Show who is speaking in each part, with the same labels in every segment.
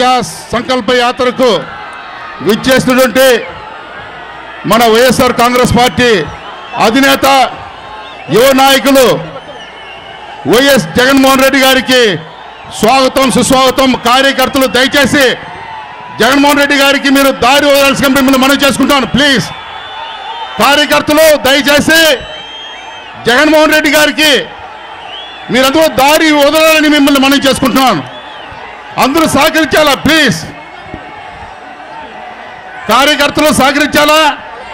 Speaker 1: ప్రజా సంకల్ప యాత్రకు విచ్చేసినటువంటి మన వైఎస్ఆర్ కాంగ్రెస్ పార్టీ అధినేత యువ నాయకులు వైఎస్ జగన్మోహన్ రెడ్డి గారికి స్వాగతం సుస్వాగతం. కార్యకర్తలు దయచేసి జగన్మోహన్ రెడ్డి గారికి మీరు దారి వదలాల్సిన మిమ్మల్ని మనవి చేసుకుంటాను. ప్లీజ్ కార్యకర్తలు దయచేసి జగన్మోహన్ రెడ్డి గారికి మీరందరూ దారి వదలాలని మిమ్మల్ని మనవి చేసుకుంటున్నాను. అందరూ సహకరించాలా? ప్లీజ్ కార్యకర్తలు సహకరించాలా?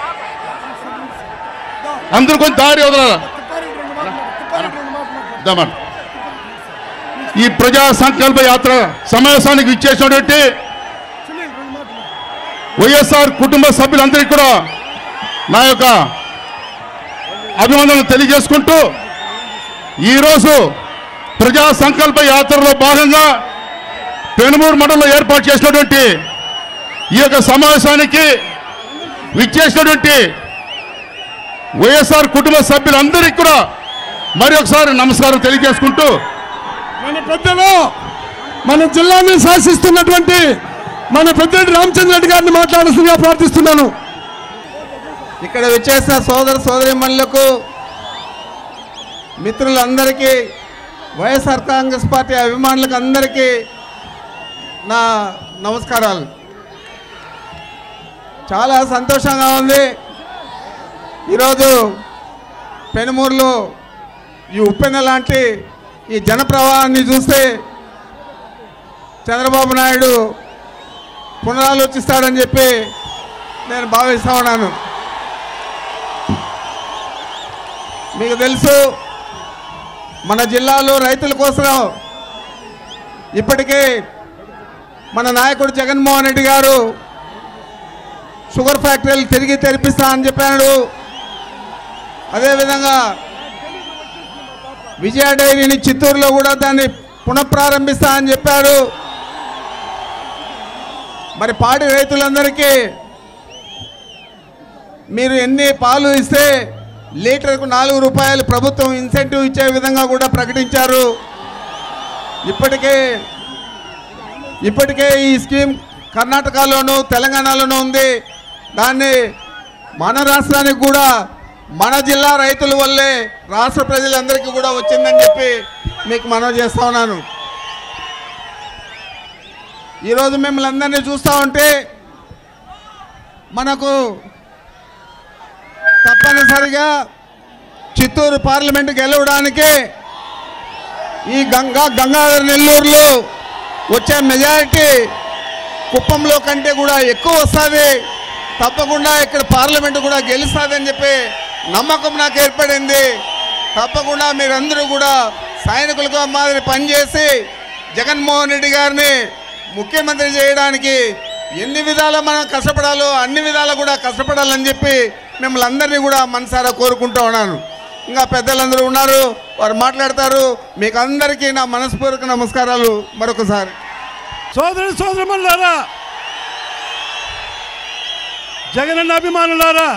Speaker 1: అందరూ కొంచెం దారి వదలాలా? ఈ ప్రజా సంకల్ప యాత్ర సమావేశానికి ఇచ్చేసినటువంటి వైఎస్ఆర్ కుటుంబ సభ్యులందరికీ కూడా నా యొక్క అభినందనలు తెలియజేసుకుంటూ ఈరోజు ప్రజా సంకల్ప యాత్రలో భాగంగా పెనుమూరు మండలంలో ఏర్పాటు చేసినటువంటి ఈ యొక్క సమావేశానికి విచ్చేసినటువంటి వైఎస్ఆర్ కుటుంబ సభ్యులందరికీ కూడా మరి ఒకసారి నమస్కారం తెలియజేసుకుంటూ
Speaker 2: మన పెద్దలు మన జిల్లాని శాసిస్తున్నటువంటి మన పెద్దరెడ్డి రామచంద్ర రెడ్డి గారిని మాట్లాడాల్సిందిగా ప్రార్థిస్తున్నాను.
Speaker 3: ఇక్కడ విచ్చేసిన సోదర సోదరీమణులకు మిత్రులందరికీ వైఎస్ఆర్ కాంగ్రెస్ పార్టీ అభిమానులకు అందరికీ నా నమస్కారాలు. చాలా సంతోషంగా ఉంది. ఈరోజు పెనుమూరులో ఈ ఉప్పెన లాంటి ఈ జనప్రవాహాన్ని చూస్తే చంద్రబాబు నాయుడు పునరాలోచిస్తాడని చెప్పి నేను భావిస్తూ ఉన్నాను. మీకు తెలుసు మన జిల్లాలో రైతుల కోసం ఇప్పటికే మన నాయకుడు జగన్మోహన్ రెడ్డి గారు షుగర్ ఫ్యాక్టరీలు తిరిగి తెరిపిస్తా అని చెప్పాడు. అదేవిధంగా విజయ డైరీని చిత్తూరులో కూడా దాన్ని పునఃప్రారంభిస్తా అని చెప్పారు. మరి పాడి రైతులందరికీ మీరు ఎన్ని పాలు ఇస్తే లీటర్కు 4 రూపాయలు ప్రభుత్వం ఇన్సెంటివ్ ఇచ్చే విధంగా కూడా ప్రకటించారు. ఇప్పటికే ఈ స్కీమ్ కర్ణాటకలోను తెలంగాణలోనూ ఉంది. దాన్ని మన రాష్ట్రానికి కూడా మన జిల్లా రైతుల వల్లే రాష్ట్ర ప్రజలందరికీ కూడా వచ్చిందని చెప్పి మీకు మనవి చేస్తూ ఉన్నాను. ఈరోజు మిమ్మల్ని అందరినీ చూస్తూ ఉంటే మనకు తప్పనిసరిగా చిత్తూరు పార్లమెంటు గెలవడానికి ఈ గంగాధర నెల్లూరులో వచ్చే మెజారిటీ కుప్పంలో కంటే కూడా ఎక్కువ వస్తుంది. తప్పకుండా ఇక్కడ పార్లమెంటు కూడా గెలుస్తుందని చెప్పి నమ్మకం నాకు ఏర్పడింది. తప్పకుండా మీరందరూ కూడా సైనికులుగా మాదిరి పనిచేసి జగన్మోహన్ రెడ్డి గారిని ముఖ్యమంత్రి చేయడానికి ఎన్ని విధాలు మనం కష్టపడాలో అన్ని విధాలు కూడా కష్టపడాలని చెప్పి మిమ్మల్ని అందరినీ కూడా మనసారా కోరుకుంటూ ఉన్నాను. ఇంకా పెద్దలందరూ ఉన్నారు, వారు మాట్లాడతారు. మీకు అందరికీ నా మనస్ఫూర్తిక నమస్కారాలు మరొకసారి.
Speaker 2: సోదరుమణులారా, జగనన్న అభిమానులారా,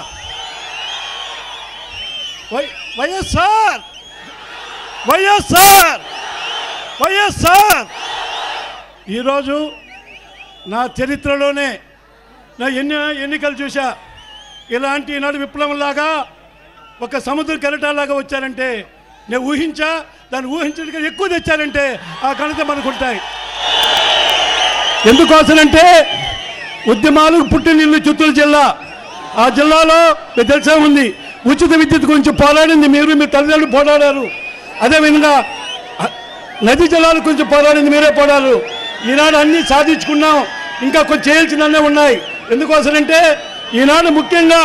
Speaker 2: వైఎస్ఆర్ వైఎస్ఆర్ వైఎస్ఆర్ ఈరోజు నా చరిత్రలోనే నా ఎన్నికలు చూసా. ఇలాంటి ఈనాడు విప్లవంలాగా ఒక సముద్ర కెరటాలాగా వచ్చారంటే నేను ఊహించా. దాన్ని ఊహించడానికి ఎక్కువ తెచ్చారంటే ఆ ఘనత మనకు ఉంటాయి. ఎందుకోసమంటే ఉద్యమాలకు పుట్టినిల్లు చిత్తూరు జిల్లా. ఆ జిల్లాలో మీకు తెలిసే ఉంది, ఉచిత విద్యుత్ గురించి పోరాడింది మీరు, మీ తల్లిదండ్రులు పోరాడారు. అదేవిధంగా నదీ జలాల గురించి పోరాడింది మీరే పోరాడారు. ఈనాడు అన్నీ సాధించుకున్నాం, ఇంకా కొంచెం చేయాల్సినవన్నీ ఉన్నాయి. ఎందుకోసమంటే ఈనాడు ముఖ్యంగా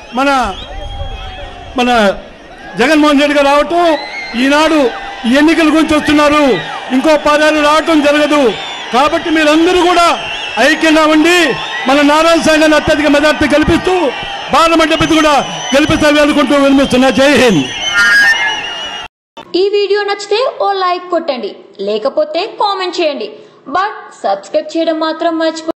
Speaker 2: మన జగన్మోహన్ రెడ్డి గారు రావటం, ఈనాడు ఈ ఎన్నికల గురించి వస్తున్నారు. ఇంకో 10 ఏళ్ళు రావటం జరగదు. కాబట్టి మీరందరూ కూడా ఐక్యంగా ఉండి మన నారాయణ సాగర్ని అత్యధిక మెజార్టీ గెలిపిస్తూ పార్లమెంట్ అభ్యర్థి కూడా గెలిపిస్తారని అనుకుంటూ వినిపిస్తున్నా. జై హింద్.
Speaker 4: ఈ వీడియో నచ్చితే ఓ లైక్ కొట్టండి, లేకపోతే కామెంట్ చేయండి. బట్ సబ్స్క్రైబ్ చేయడం మాత్రం మర్చిపోండి.